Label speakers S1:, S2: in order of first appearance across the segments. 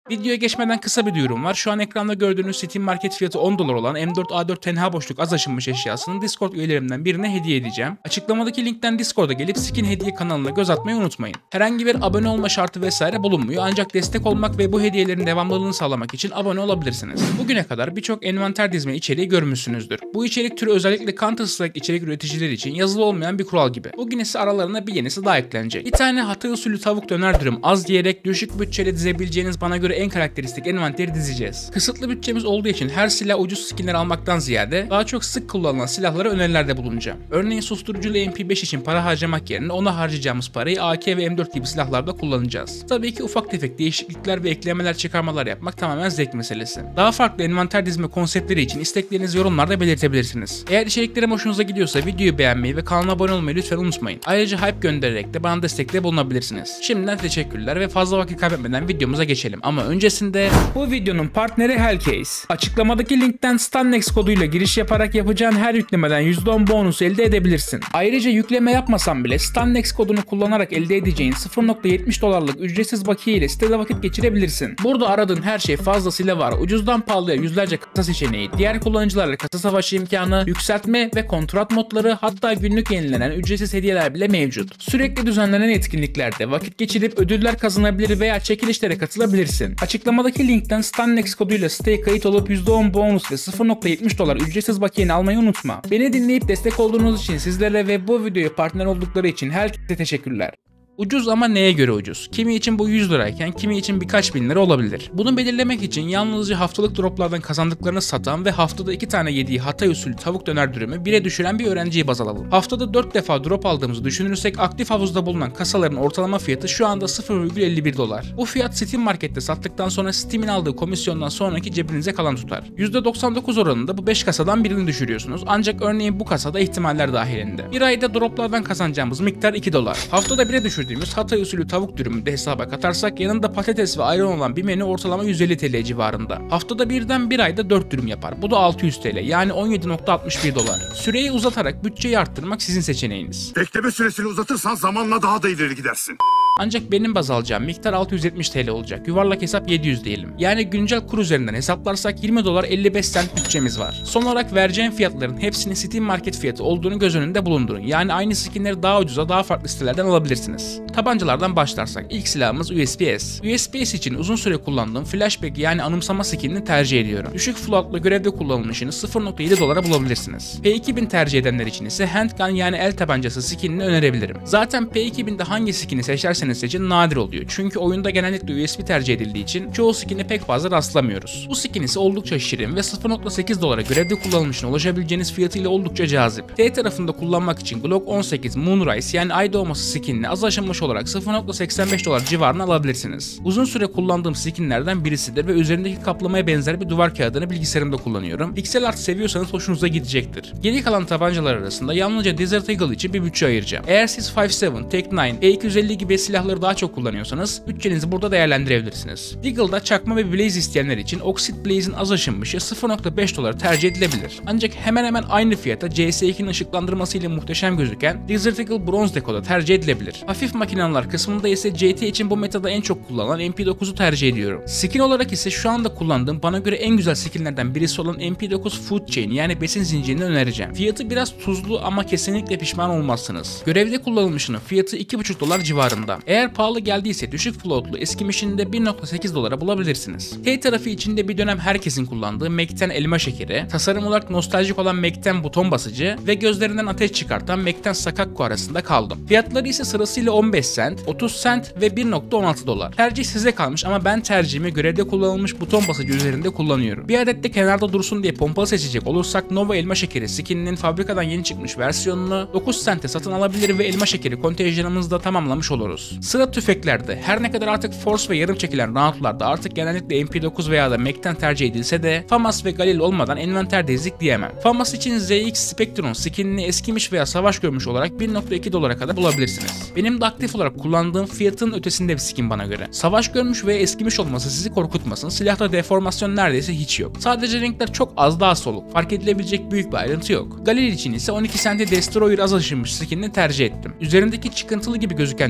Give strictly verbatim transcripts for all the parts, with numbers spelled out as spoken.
S1: Videoya geçmeden kısa bir duyurum var. Şu an ekranda gördüğünüz Steam Market fiyatı on dolar olan M dört A dört tenha boşluk az aşınmış eşyasını Discord üyelerimden birine hediye edeceğim. Açıklamadaki linkten Discord'a gelip Skin Hediye kanalına göz atmayı unutmayın. Herhangi bir abone olma şartı vesaire bulunmuyor, ancak destek olmak ve bu hediyelerin devamlılığını sağlamak için abone olabilirsiniz. Bugüne kadar birçok envanter dizme içeriği görmüşsünüzdür. Bu içerik türü özellikle Counter Strike içerik üreticileri için yazılı olmayan bir kural gibi. Bugün ise aralarına bir yenisi daha eklenecek. Bir tane Hatay usulü tavuk döner dürüm az diyerek düşük bütçeyle dizebileceğiniz bana göre en karakteristik envanteri dizeceğiz. Kısıtlı bütçemiz olduğu için her silah ucuz skinler almaktan ziyade daha çok sık kullanılan silahlara önerilerde bulunacağım. Örneğin susturuculu M P beş için para harcamak yerine ona harcayacağımız parayı A K ve M dört gibi silahlarda kullanacağız. Tabii ki ufak tefek değişiklikler ve eklemeler çıkarmalar yapmak tamamen zevk meselesi. Daha farklı envanter dizme konseptleri için isteklerinizi yorumlarda belirtebilirsiniz. Eğer içeriklerim hoşunuza gidiyorsa videoyu beğenmeyi ve kanalıma abone olmayı lütfen unutmayın. Ayrıca hype göndererek de bana destekte bulunabilirsiniz. Şimdiden teşekkürler ve fazla vakit kaybetmeden videomuza geçelim. Ama öncesinde bu videonun partneri Hellcase. Açıklamadaki linkten STANNEX koduyla giriş yaparak yapacağın her yüklemeden yüzde on bonus elde edebilirsin. Ayrıca yükleme yapmasan bile STANNEX kodunu kullanarak elde edeceğin sıfır nokta yetmiş dolarlık ücretsiz bakiye ile sitede vakit geçirebilirsin. Burada aradığın her şey fazlasıyla var. Ucuzdan pahalıya yüzlerce kasa seçeneği, diğer kullanıcılarla kasa savaşı imkanı, yükseltme ve kontrat modları, hatta günlük yenilenen ücretsiz hediyeler bile mevcut. Sürekli düzenlenen etkinliklerde vakit geçirip ödüller kazanabilir veya çekilişlere katılabilirsin. Açıklamadaki linkten STANNEX koduyla siteye kayıt olup yüzde on bonus ve sıfır nokta yetmiş dolar ücretsiz bakiyeni almayı unutma. Beni dinleyip destek olduğunuz için sizlere ve bu videoya partner oldukları için herkese teşekkürler. Ucuz ama neye göre ucuz? Kimi için bu yüz lirayken kimi için birkaç bin lira olabilir. Bunu belirlemek için yalnızca haftalık droplardan kazandıklarını satan ve haftada iki tane yediği Hatay usulü tavuk döner dürümü bire düşüren bir öğrenciyi baz alalım. Haftada dört defa drop aldığımızı düşünürsek aktif havuzda bulunan kasaların ortalama fiyatı şu anda sıfır virgül elli bir dolar. Bu fiyat Steam Market'te sattıktan sonra Steam'in aldığı komisyondan sonraki cebinize kalan tutar. yüzde doksan dokuz oranında bu beş kasadan birini düşürüyorsunuz, ancak örneğin bu kasada ihtimaller dahilinde. Bir ayda droplardan kazanacağımız miktar iki dolar. Haftada bire düşür Hatay usulü tavuk dürümü de hesaba katarsak yanında patates ve ayran olan bir menü ortalama yüz elli TL civarında. Haftada birden bir ayda dört dürüm yapar. Bu da altı yüz TL, yani on yedi nokta altmış bir dolar. Süreyi uzatarak bütçeyi arttırmak sizin seçeneğiniz.
S2: Bekleme süresini uzatırsan zamanla daha da ileri gidersin.
S1: Ancak benim baz alacağım miktar altı yüz yetmiş TL olacak. Yuvarlak hesap yedi yüz diyelim. Yani güncel kur üzerinden hesaplarsak yirmi dolar elli beş sent bütçemiz var. Son olarak vereceğim fiyatların hepsinin Steam Market fiyatı olduğunu göz önünde bulundurun. Yani aynı skinleri daha ucuza daha farklı sitelerden alabilirsiniz. Tabancalardan başlarsak ilk silahımız U S B S. U S B S için uzun süre kullandığım flashback yani anımsama skinini tercih ediyorum. Düşük floatlı görevde kullanılmışını sıfır nokta yedi dolara bulabilirsiniz. P iki bin tercih edenler için ise handgun yani el tabancası skinini önerebilirim. Zaten P iki binde hangi skini seçerseniz seçin nadir oluyor. Çünkü oyunda genellikle U S B tercih edildiği için çoğu skin'e pek fazla rastlamıyoruz. Bu skin ise oldukça şirin ve sıfır nokta sekiz dolara görevde kullanılmışına ulaşabileceğiniz fiyatıyla oldukça cazip. T tarafında kullanmak için Glock on sekiz Moonrise yani ay doğması skinini az aşınmış olarak sıfır nokta seksen beş dolar civarına alabilirsiniz. Uzun süre kullandığım skinlerden birisidir ve üzerindeki kaplamaya benzer bir duvar kağıdını bilgisayarımda kullanıyorum. Pixel art seviyorsanız hoşunuza gidecektir. Geri kalan tabancalar arasında yalnızca Desert Eagle için bir bütçe ayıracağım. Eğer siz beş yedi, Tek dokuz, E iki yüz elli gibi silahları daha çok kullanıyorsanız bütçenizi burada değerlendirebilirsiniz. Deagle'da çakma ve Blaze isteyenler için Oxid Blaze'in az aşınmışı sıfır nokta beş dolar tercih edilebilir. Ancak hemen hemen aynı fiyata C S ikinin ışıklandırmasıyla muhteşem gözüken Desert Eagle Bronze Deco'da tercih edilebilir. Hafif makineler kısmında ise C T için bu metada en çok kullanılan M P dokuzu tercih ediyorum. Skin olarak ise şu anda kullandığım bana göre en güzel skinlerden birisi olan M P dokuz Food Chain yani besin zincirini önereceğim. Fiyatı biraz tuzlu ama kesinlikle pişman olmazsınız. Görevde kullanılmışının fiyatı iki buçuk dolar civarında. Eğer pahalı geldiyse düşük floatlu eskimişini de bir nokta sekiz dolara bulabilirsiniz. T tarafı içinde bir dönem herkesin kullandığı Mac on elma şekeri, tasarım olarak nostaljik olan Mac on buton basıcı ve gözlerinden ateş çıkartan Mac on Sakakko arasında kaldım. Fiyatları ise sırasıyla on beş sent, otuz sent ve bir nokta on altı dolar. Tercih size kalmış ama ben tercihimi görevde kullanılmış buton basıcı üzerinde kullanıyorum. Bir adet de kenarda dursun diye pompalı seçecek olursak Nova elma şekeri skininin fabrikadan yeni çıkmış versiyonunu dokuz sente satın alabilir ve elma şekeri kontenjanımızı da tamamlamış oluruz. Sıra tüfeklerde. Her ne kadar artık Force ve yarım çekilen roundlarda artık genellikle M P dokuz veya da Mac on tercih edilse de FAMAS ve Galil olmadan envanter dizdik diyemem. FAMAS için Z X Spectrum skinini eskimiş veya savaş görmüş olarak bir nokta iki dolara kadar bulabilirsiniz. Benim de aktif olarak kullandığım fiyatın ötesinde bir skin bana göre. Savaş görmüş ve eskimiş olması sizi korkutmasın. Silahta deformasyon neredeyse hiç yok. Sadece renkler çok az daha soluk. Fark edilebilecek büyük bir ayrıntı yok. Galil için ise on iki sente Destroyer az aşınmış skinini tercih ettim. Üzerindeki çıkıntılı gibi gözüken Destroyer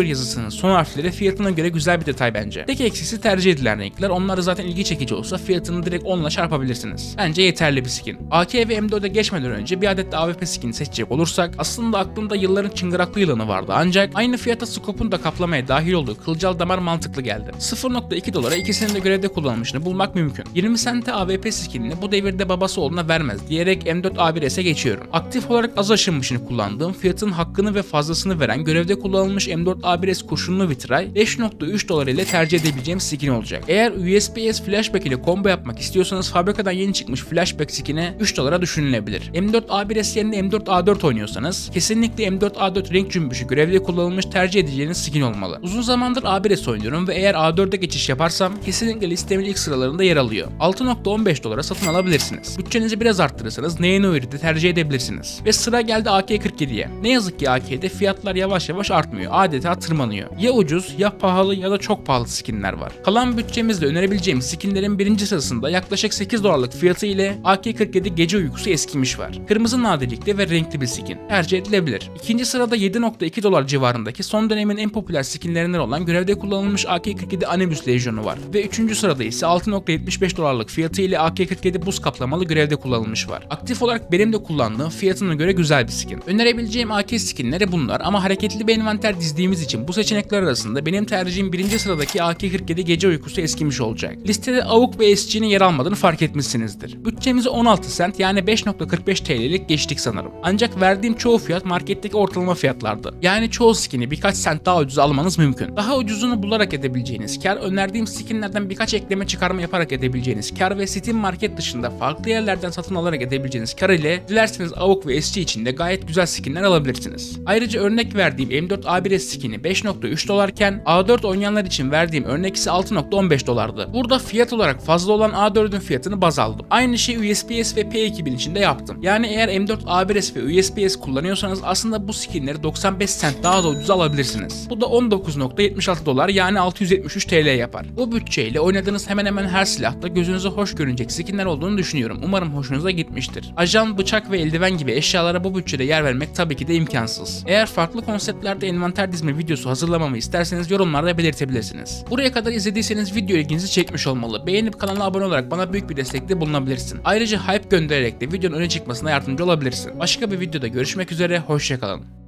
S1: Warrior yazısının son harfleri fiyatına göre güzel bir detay bence. Tek eksisi tercih edilen renkler. Onlar da zaten ilgi çekici olsa fiyatını direkt on ile çarpabilirsiniz. Bence yeterli bir skin. A K ve M dört'e geçmeden önce bir adet de A W P skin'i seçecek olursak aslında aklımda yılların çıngıraklı yılanı vardı, ancak aynı fiyata scope'un da kaplamaya dahil olduğu kılcal damar mantıklı geldi. sıfır nokta iki dolara ikisinin de görevde kullanılmışını bulmak mümkün. yirmi sente A W P skinini bu devirde babası oğluna vermez diyerek M dört A bir S'e geçiyorum. Aktif olarak az aşınmışını kullandığım, fiyatın hakkını ve fazlasını veren görevde kullanılmış M dört A bir S kurşunlu vitray beş nokta üç dolar ile tercih edebileceğim skin olacak. Eğer U S B S flashback ile combo yapmak istiyorsanız fabrikadan yeni çıkmış flashback skin'i üç dolara düşünülebilir. M dört A bir S yerine M dört A dört oynuyorsanız kesinlikle M dört A dört renk cümbüşü görevde kullanılmış tercih edeceğiniz skin olmalı. Uzun zamandır A bir S oynuyorum ve eğer A dört'e geçiş yaparsam kesinlikle listemin ilk sıralarında yer alıyor. altı nokta on beş dolara satın alabilirsiniz. Bütçenizi biraz arttırırsanız Neonoir'i de tercih edebilirsiniz. Ve sıra geldi A K kırk yediye. Ne yazık ki A K'de fiyatlar yavaş yavaş artmıyor. Adeta tırmanıyor. Ya ucuz, ya pahalı ya da çok pahalı skinler var. Kalan bütçemizle önerebileceğim skinlerin birinci sırasında yaklaşık sekiz dolarlık fiyatı ile A K kırk yedi Gece Uykusu eskimiş var. Kırmızı nadirlikte ve renkli bir skin. Tercih edilebilir. İkinci sırada yedi nokta iki dolar civarındaki son dönemin en popüler skinlerinden olan görevde kullanılmış A K kırk yedi Animus Legion'u var. Ve üçüncü sırada ise altı nokta yetmiş beş dolarlık fiyatı ile A K kırk yedi buz kaplamalı görevde kullanılmış var. Aktif olarak benim de kullandığım, fiyatına göre güzel bir skin. Önerebileceğim A K skinleri bunlar ama hareketli bir envanter dizdiğimiz için bu seçenekler arasında benim tercihim birinci sıradaki A K kırk yedi Gece Uykusu eskimiş olacak. Listede A W P ve S G'nin yer almadığını fark etmişsinizdir. Bütçemizi on altı sent yani beş nokta kırk beş T L'lik geçtik sanırım. Ancak verdiğim çoğu fiyat marketteki ortalama fiyatlardı. Yani çoğu skin'i birkaç sent daha ucuz almanız mümkün. Daha ucuzunu bularak edebileceğiniz kar, önerdiğim skinlerden birkaç ekleme çıkarma yaparak edebileceğiniz kar ve Steam Market dışında farklı yerlerden satın alarak edebileceğiniz kar ile dilerseniz A W P ve S G için de gayet güzel skinler alabilirsiniz. Ayrıca örnek verdiğim M dört A bir S skin'i beş nokta üç dolarken A dört oynayanlar için verdiğim örnek ise altı nokta on beş dolardı. Burada fiyat olarak fazla olan A dört'ün fiyatını baz aldım. Aynı şeyi U S B S ve P iki bin için de yaptım. Yani eğer M dört A bir S ve U S B S kullanıyorsanız aslında bu skinleri doksan beş sent daha da ucuz alabilirsiniz. Bu da on dokuz nokta yetmiş altı dolar yani altı yüz yetmiş üç T L yapar. Bu bütçeyle oynadığınız hemen hemen her silahta gözünüze hoş görünecek skinler olduğunu düşünüyorum. Umarım hoşunuza gitmiştir. Ajan, bıçak ve eldiven gibi eşyalara bu bütçede yer vermek tabii ki de imkansız. Eğer farklı konseptlerde envanter dizme videosu hazırlamamı isterseniz yorumlarda belirtebilirsiniz. Buraya kadar izlediyseniz video ilginizi çekmiş olmalı. Beğenip kanala abone olarak bana büyük bir destekte bulunabilirsin. Ayrıca hype göndererek de videonun öne çıkmasına yardımcı olabilirsin. Başka bir videoda görüşmek üzere, hoşça kalın.